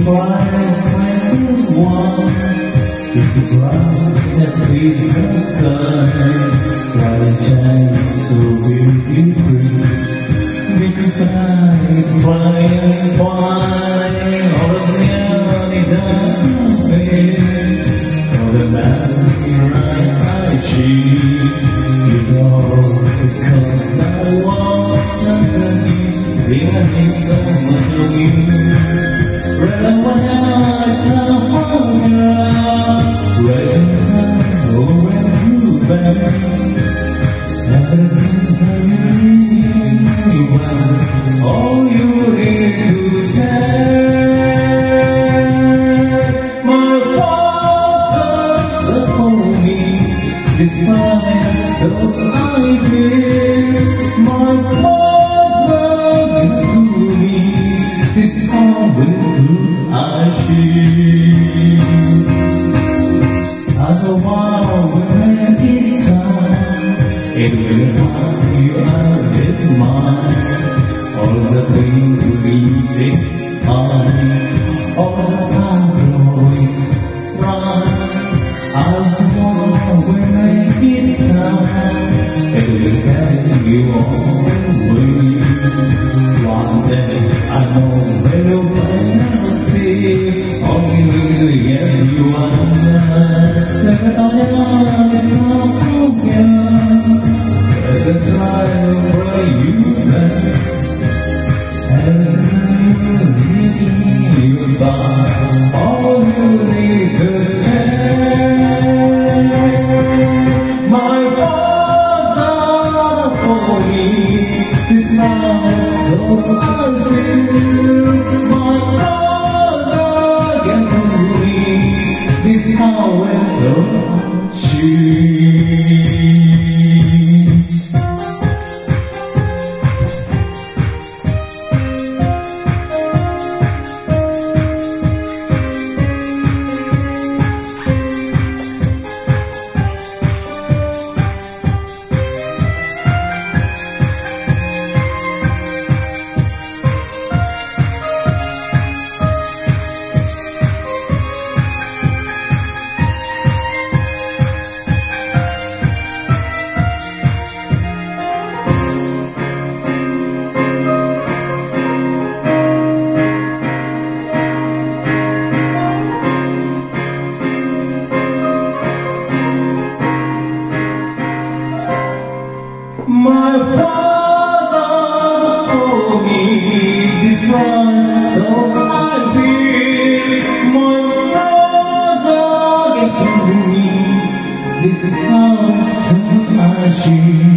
If the ground has been done, while the chance so will be free, we can fly and fly, all of the all the valley I achieve, is all because I want underneath the ending of my dream. All you need to take, my father told me, this time so I did. My father told me, this time with truth I see. I know why when it's time, it will find you out in mine. All the things we think on, all the time going right. I know when it's time, it will carry you on with. One day I know when you'll see, all you need to get you under. Second on your mind is not broken. There's a trial for you back. And you buy all you need to take. My father for me, this man is so unseen. My father gave me this power and she. My father told me this was so I feel. My father gave to me this is how I see.